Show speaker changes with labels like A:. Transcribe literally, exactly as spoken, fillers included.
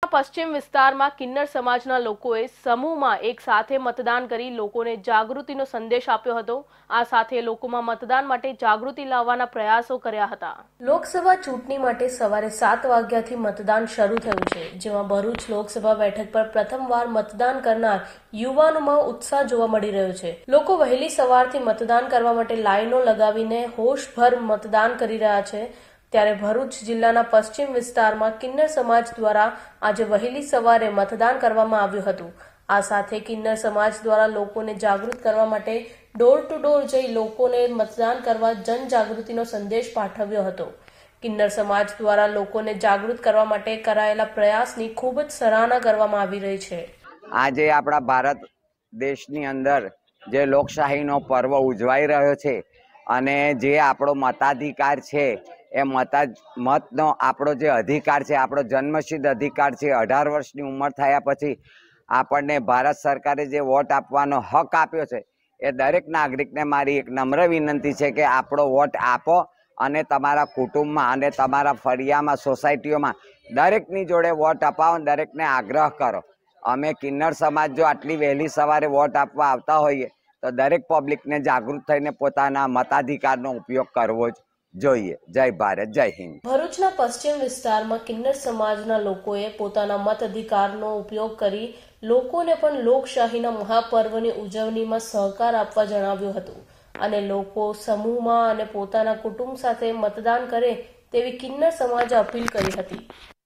A: પશ્ચિમ વિસ્તારમાં કિન્નર સમાજના લોકોએ સમૂહમાં એક સાથે મતદાન કરી લોકોને જાગૃતિનો સંદેશ આપ્યો હતો। આ સાથે લોકોમાં મતદાન માટે જાગૃતિ લાવવાના પ્રયાસો કર્યા હતા। લોકસભા ચૂંટણી માટે સવારે સાત વાગ્યાથી મતદાન શરૂ થયું છે, જેમાં ભરૂચ લોકસભા બેઠક પર પ્રથમવાર મતદાન કરનાર યુવાનોમાં ઉત્સાહ જોવા મળી રહ્યો છે। લોકો વહેલી સવારથી મતદાન કરવા માટે લાઈનો લગાવીને હોશભર મતદાન કરી રહ્યા છે। ત્યારે ભરૂચ જિલ્લાના પશ્ચિમ વિસ્તારમાં કિન્નર સમાજ દ્વારા આજે વહેલી સવારે મતદાન કરવામાં આવ્યું હતું। આ સાથે કિન્નર સમાજ દ્વારા લોકોને જાગૃત કરવા માટે ડોર ટુ ડોર જઈ લોકોને મતદાન કરવા જનજાગૃતિનો સંદેશ પાઠવ્યો હતો। કિન્નર સમાજ દ્વારા લોકોને જાગૃત કરવા માટે કરાયેલા પ્રયાસની ખૂબ જ સરાહના કરવામાં આવી રહી છે।
B: આજે આપણા ભારત દેશની અંદર જે લોકશાહીનો પર્વ ઉજવાઈ રહ્યો છે અને જે આપણો મતાધિકાર છે એ મતા મતનો આપણો જે અધિકાર છે, આપણો જન્મસિદ્ધ અધિકાર છે। અઢાર વર્ષની ઉંમર થયા પછી આપણને ભારત સરકારે જે વોટ આપવાનો હક આપ્યો છે એ દરેક નાગરિકને મારી એક નમ્ર વિનંતી છે કે આપણો વોટ આપો અને તમારા કુટુંબમાં અને તમારા ફળિયામાં, સોસાયટીઓમાં દરેકની જોડે વોટ અપાવો, દરેકને આગ્રહ કરો। અમે કિન્નર સમાજ જો આટલી વહેલી સવારે વોટ આપવા આવતા હોઈએ તો દરેક પબ્લિકને જાગૃત થઈને પોતાના મતાધિકારનો ઉપયોગ કરવો જ જોઈએ। જય ભારત, જય હિન્દ।
A: ભરૂચના પશ્ચિમ વિસ્તારમાં કિન્નર સમાજના લોકોએ પોતાના મત અધિકારનો ઉપયોગ કરી લોકોને પણ લોકશાહીના મહાપર્વની ઉજવણીમાં સહકાર આપવા જણાવ્યું હતું અને લોકો સમૂહમાં અને પોતાના કુટુંબ સાથે મતદાન કરે તેવી કિન્નર સમાજે અપીલ કરી હતી।